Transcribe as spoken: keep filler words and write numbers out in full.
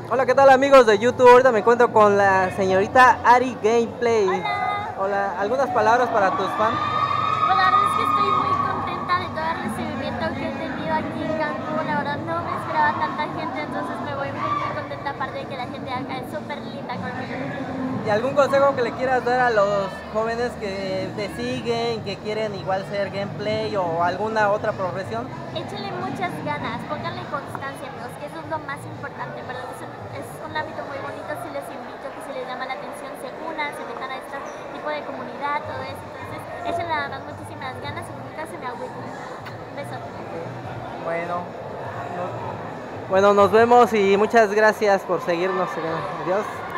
Hola, ¿qué tal amigos de YouTube? Ahorita me encuentro con la señorita Ari Gameplay. Hola. Hola, ¿algunas palabras para tus fans? Pues la verdad es que estoy muy contenta de todo el recibimiento que he tenido aquí en Cancún. La verdad no me esperaba tanta gente, entonces me voy muy muy contenta, aparte de que la gente acá es súper linda conmigo. ¿Y algún consejo que le quieras dar a los jóvenes que te siguen, que quieren igual ser gameplay o alguna otra profesión? Échenle muchas ganas, pónganle constancia, amigos, que eso es lo más importante, ¿verdad? Es un, es un hábito muy bonito, si les invito, que si les llama la atención se unan, se metan a este tipo de comunidad, todo eso. Entonces, échenle nada más muchísimas ganas y nunca se me agüiten. Un beso. Bueno, no- bueno, nos vemos y muchas gracias por seguirnos. Adiós.